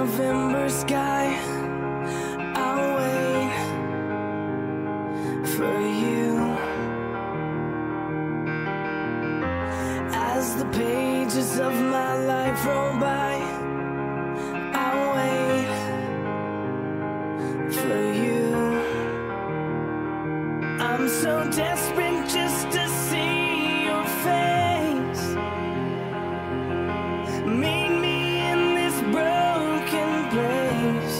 November sky, I'll wait for you. As the pages of my life roll by, I'll wait for you. I'm so desperate just to see your face. Meet me in this broken place.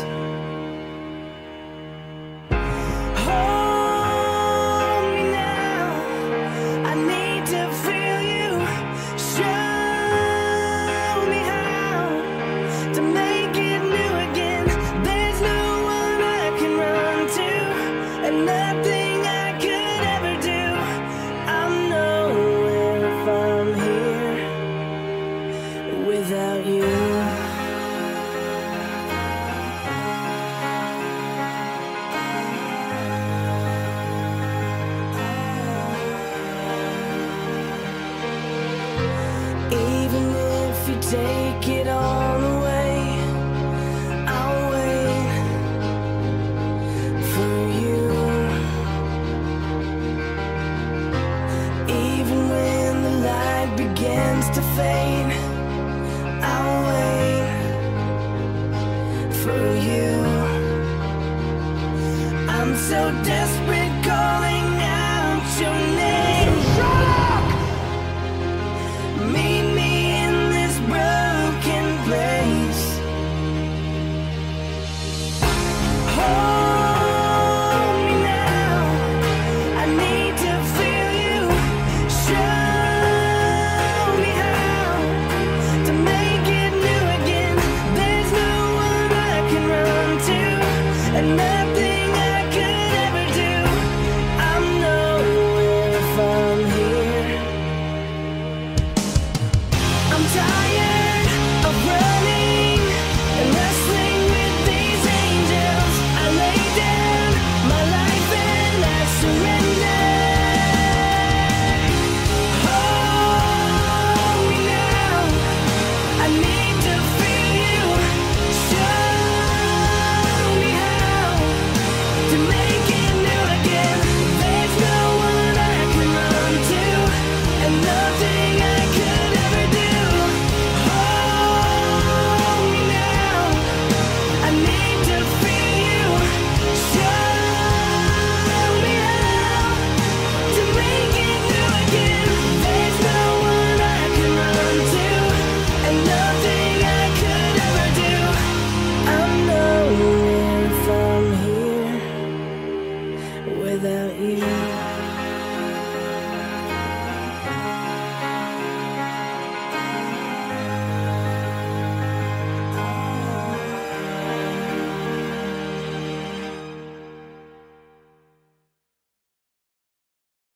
Hold me now, I need to feel you. Show me how to make it new again. There's no one I can run to, and nothing I could ever do. I'm nowhere if I'm here without you. Even if you take it all away, I'll wait for you. Even when the light begins to fade, I'll wait for you. I'm so desperate, calling out your name. Sherlock! Meet me in this broken place. Hold me now, I need to feel you. Show me how to make it new again. There's no one I can run to, and